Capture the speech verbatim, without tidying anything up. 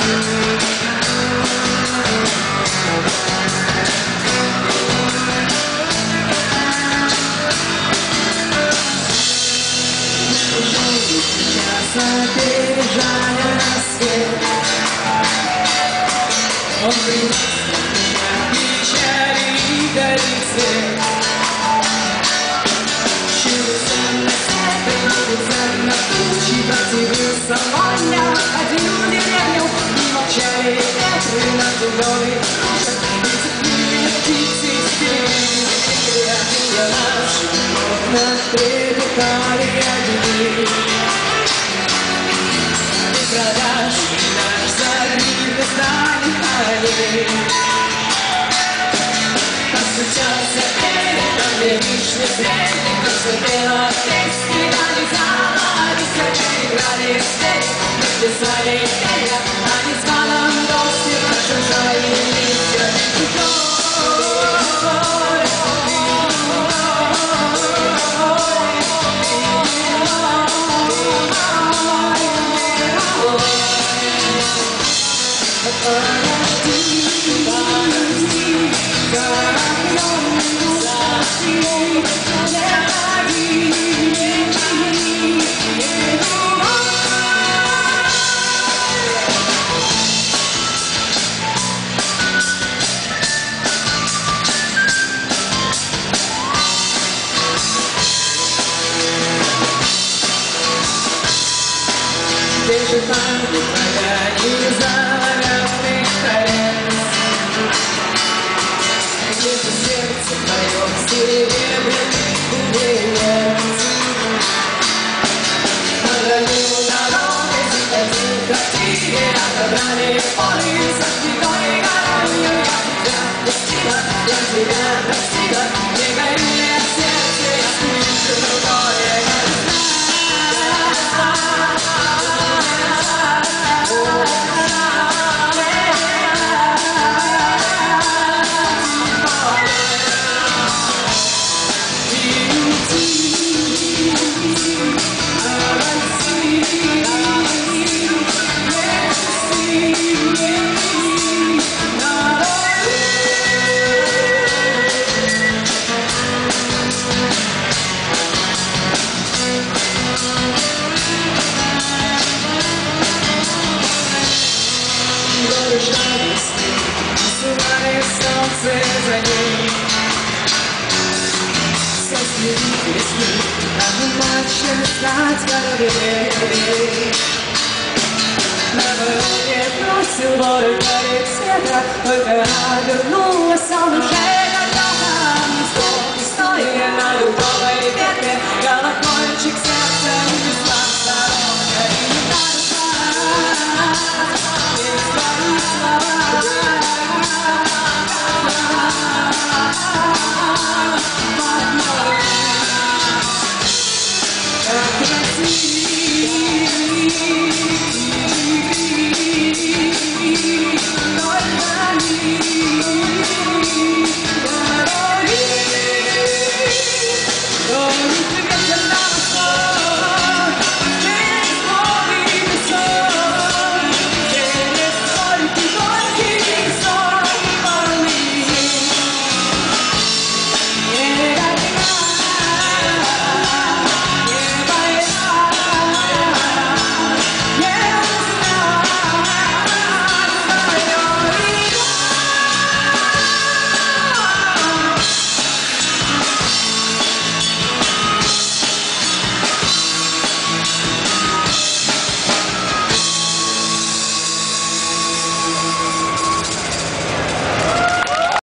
Опережая рассвет, он принес печали и горит свет. Чудеса приблизится на тучи, противился воня. Ходил в деревню и молчали ветры над дубовой кружек. И цепные птицы стили, я наш, окна трепетали огни. Продаж наш загривный станет аллей. Постучался передом вишни средний, просветлела песни, дали зала, висячи играли стей, мы писали песня, а не званом гости прошуршали листья. Держит память моя и заваленный колец. Где-то сердце твое серебряный кузнец. Отравил дорогой, заходил к квартире, отобрали полы со спиной горою. Я тебя простила, я тебя простила, не горю я в сердце, я слышу другое, я не знаю. Солнце за ней, соснили весны, а мы начали знать корабли. На вороне бросил воры горит света, только обернулась он уже когда-то. История на любовь.